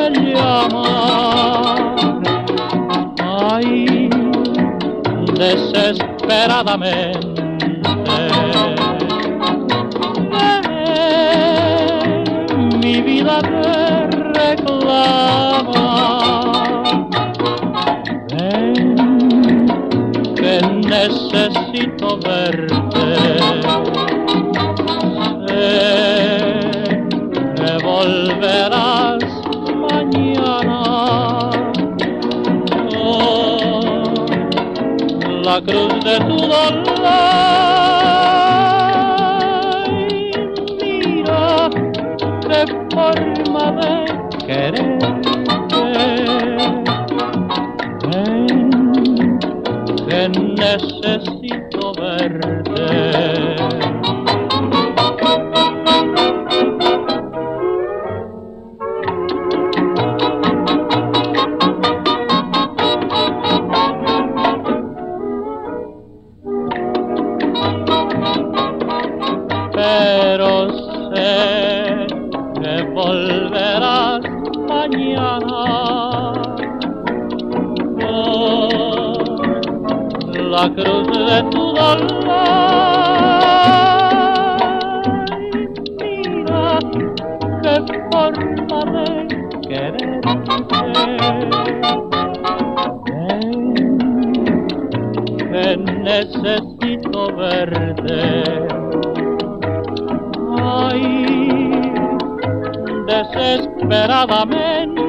llamar. Ay, desesperadamente, mi vida te reclama. Ven, que necesito verte. Sé que volverás mañana. Oh, la cruz de tu dolor. Mira qué forma de quererte. Ven, que necesito verte. Pero sé que volverás mañana. Oh, la cruz de tu dolor. Mira qué forma de quererte. Ven, que necesito verte. Ay, desesperadamente,